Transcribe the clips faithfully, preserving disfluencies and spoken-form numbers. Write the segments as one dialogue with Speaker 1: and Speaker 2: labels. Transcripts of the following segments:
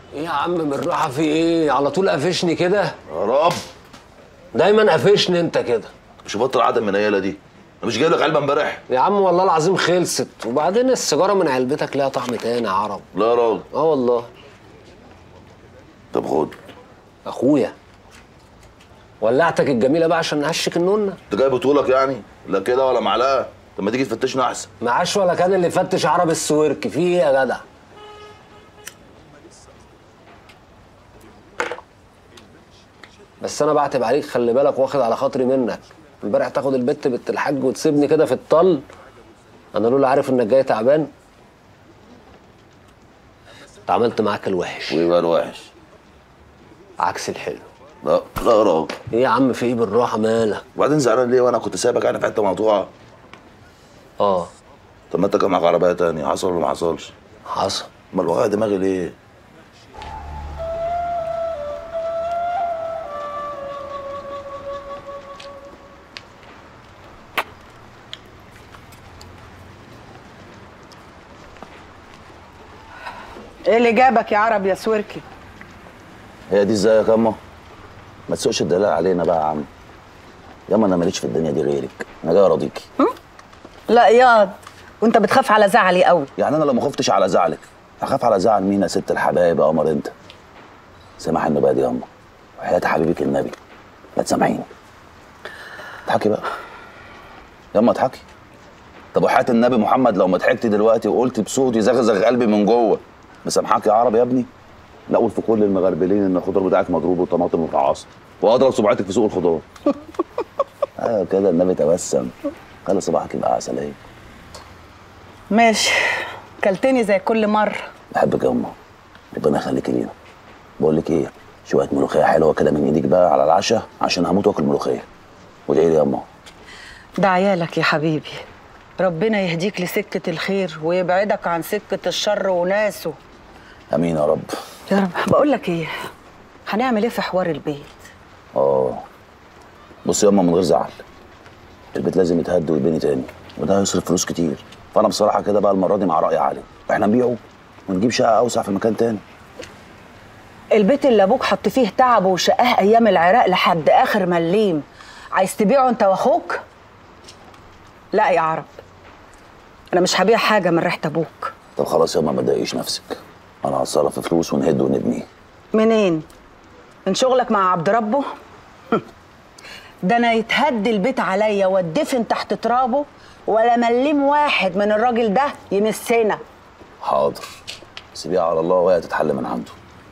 Speaker 1: ايه يا عم بالراحه، في ايه؟ على طول قافشني كده
Speaker 2: يا رب.
Speaker 1: دايما قافشني انت كده.
Speaker 2: مش بطل عدم من العيله دي. انا مش جايب لك علبه امبارح
Speaker 1: يا عم والله العظيم خلصت، وبعدين السيجاره من علبتك ليها طعم تاني يا عرب.
Speaker 2: لا يا راجل.
Speaker 1: اه والله.
Speaker 2: طب خد.
Speaker 1: اخويا ولعتك الجميله بقى عشان نهشك النونه.
Speaker 2: انت جاي بطولك يعني؟ لا كده ولا معلقه. طب ما تيجي تفتشنا احسن.
Speaker 1: معاش ولا كان اللي فتش عرب السويرك، في ايه يا جدع؟ بس انا بعتب عليك، خلي بالك، واخد على خاطري منك. امبارح تاخد البت بنت الحاج وتسيبني كده في الطل. انا لولا عارف انك جاي تعبان اتعاملت معاك الوحش.
Speaker 2: وايه بقى الوحش؟
Speaker 1: عكس الحلو.
Speaker 2: لا لا يا راجل.
Speaker 1: ايه يا عم في ايه بالراحه مالك؟
Speaker 2: وبعدين زعلان ليه وانا كنت سايبك يعني في حته مقطوعه؟
Speaker 1: اه.
Speaker 2: طب ما انت كان معاك عربيه تانية، حصل ولا ما حصلش؟
Speaker 1: حصل.
Speaker 2: امال وجع دماغي ليه؟
Speaker 3: ايه اللي جابك يا عرب يا سويركي؟
Speaker 2: هي دي ازيك يا اما؟ ما تسوقش الدلال علينا بقى يا عم. ياما انا ماليش في الدنيا دي غيرك، انا جاي اراضيكي.
Speaker 3: لا ياض، وانت بتخاف على زعلي قوي.
Speaker 2: يعني انا لو ما خفتش على زعلك هخاف على زعل مين يا ست الحبايب يا قمر انت؟ سامح النبات دي يا اما، وحياة حبيبك النبي لا تسامحيني. اضحكي بقى يا اما، اضحكي. طب وحياة النبي محمد لو ما ضحكتي دلوقتي وقلت بصوت يزغزغ قلبي من جوه، مسامحاك يا عرب يا ابني؟ لا قول في كل المغربلين ان الخضار بتاعك مضروب والطماطم متعاصر، واضرب صباعتك في سوق الخضار. ايوه كده النبي تبسم، خلي صباحك يبقى عسليه.
Speaker 3: ماشي، كلتني زي كل مره.
Speaker 2: بحبك يا امه، ربنا يخليكي لينا. بقول لك ايه، شويه ملوخيه حلوه كده من ايدك بقى على العشاء عشان هموت واكل ملوخيه. وادعي لي يا امه.
Speaker 3: ده عيالك يا حبيبي، ربنا يهديك لسكه الخير ويبعدك عن سكه الشر وناسه.
Speaker 2: امين يا رب.
Speaker 3: يا رب. بقول لك ايه، هنعمل ايه في حوار البيت؟
Speaker 2: اه بصي يا امه، من غير زعل، البيت لازم يتهد ويتبني تاني، وده هيصرف فلوس كتير. فانا بصراحه كده بقى المره دي مع راي علي، احنا نبيعه ونجيب شقه اوسع في مكان تاني.
Speaker 3: البيت اللي ابوك حط فيه تعبه وشقاه ايام العراق لحد اخر مليم، عايز تبيعه انت واخوك؟ لا يا عرب، انا مش هبيع حاجه من ريحه ابوك.
Speaker 2: طب خلاص يا امه ما تضايقيش نفسك، انا هتصرف في فلوس ونهد ونبنيه.
Speaker 3: منين؟ من شغلك مع عبد ربه؟ ده انا يتهد البيت عليا واتدفن تحت ترابه ولا مليم واحد من الراجل ده يمسنا.
Speaker 2: حاضر، سيبيها على الله وهي تتحل من عنده.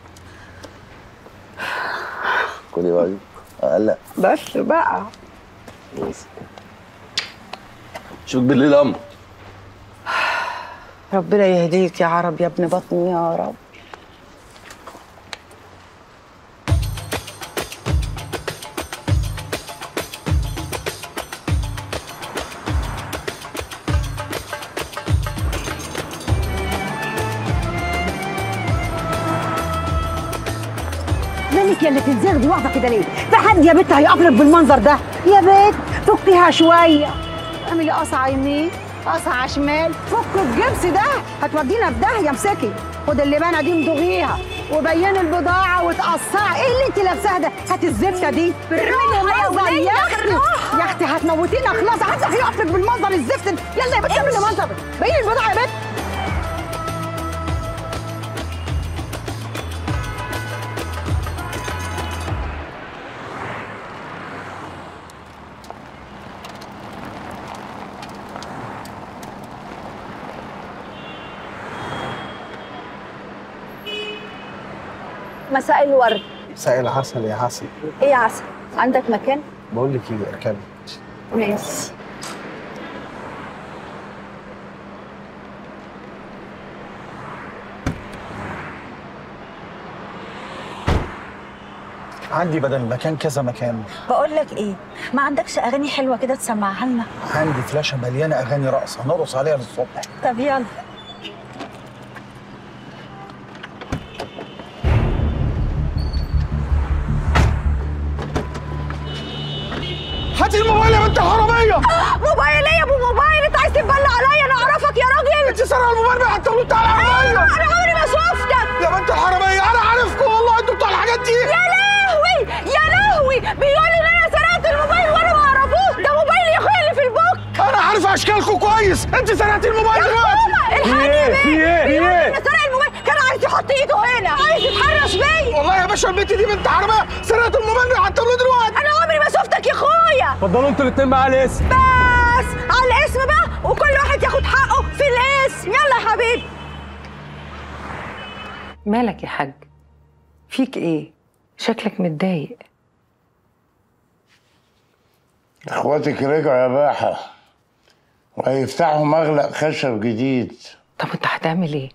Speaker 2: كلي بقى دي اقلق
Speaker 3: بس بقى.
Speaker 2: بس شوفك بالليل يا أما.
Speaker 3: ربنا يهديك يا عرب يا ابن بطني يا رب.
Speaker 4: مالك يا اللي تنزغدي واقفه كده ليه؟ في حد يا بت هيقفلك بالمنظر ده؟ يا بت فكيها شويه، اعملي قصعه يمين قصعه شمال، فك الجبس ده هتودينا في داهيه. امسكي خد اللبانه دي امضغيها وبيني البضاعه وتقصعي. ايه اللي انت لابساها ده؟ هات الزفته دي بالراحه يا وليه يا اختي. يا اختي هتموتينا خلاص، حد هيقفلك بالمنظر الزفت ده. يلا يا بت اعملي منظر، بيني البضاعه يا بت.
Speaker 5: مساء الورد.
Speaker 6: مساء العسل يا عسل.
Speaker 5: ايه يا عسل، عندك مكان؟
Speaker 6: بقول لك ايه، اركبي.
Speaker 5: ماشي.
Speaker 6: عندي بدل المكان كذا مكان.
Speaker 5: بقول لك ايه، ما عندكش اغاني حلوه كده تسمعها لنا؟
Speaker 6: عندي فلاشه مليانه اغاني رقص، هنرقص عليها للصبح.
Speaker 5: طب يلا.
Speaker 6: هاتي الموبايل يا بنت الحراميه.
Speaker 4: موبايل ايه يا ابو موبايل؟ انت عايز تتبلى عليا؟ انا اعرفك يا راجل.
Speaker 6: انت سرقه الموبايل حتى قلت على العربيه.
Speaker 4: انا عمري ما شفتك
Speaker 6: يا بنت الحراميه. انا بوليس، انت سرقتي الموبايل دلوقتي.
Speaker 4: الحقني يا بيه.
Speaker 6: في ايه؟ في ايه؟
Speaker 4: اللي سرق الموبايل كان عايز يحط ايده هنا، عايز يتحرش بيا.
Speaker 6: والله يا باشا البنت دي بنت حراميه، سرقت الموبايل اللي حطه له دلوقتي.
Speaker 4: انا عمري ما شفتك يا اخويا.
Speaker 6: اتفضلوا انتوا الاثنين بقى على الاسم.
Speaker 4: بس على الاسم بقى، وكل واحد ياخد حقه في الاسم. يلا يا حبيبي.
Speaker 7: مالك يا حاج؟ فيك ايه؟ شكلك متضايق.
Speaker 8: اخواتك رجعوا يا باحة وهيفتحوا مغلق خشب جديد.
Speaker 7: طب انت هتعمل ايه؟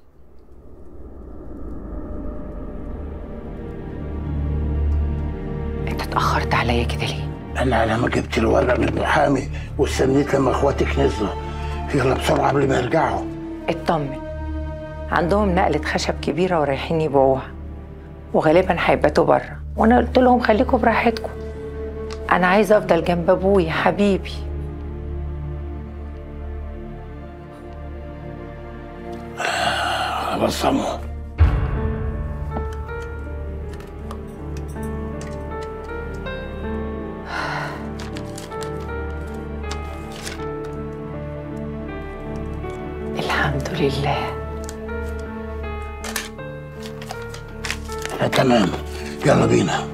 Speaker 7: انت اتأخرت عليا كده ليه؟
Speaker 8: انا على ما جبت الورق من المحامي واستنيت لما اخواتك نزلوا. يلا بسرعة قبل ما يرجعوا.
Speaker 7: اطمن، عندهم نقلة خشب كبيرة ورايحين يبيعوها وغالبا هيباتوا بره، وانا قلت لهم خليكم براحتكم، انا عايزه افضل جنب ابويا حبيبي.
Speaker 8: خلاص سامو.
Speaker 7: الحمد لله.
Speaker 8: انا تمام، يلا بينا.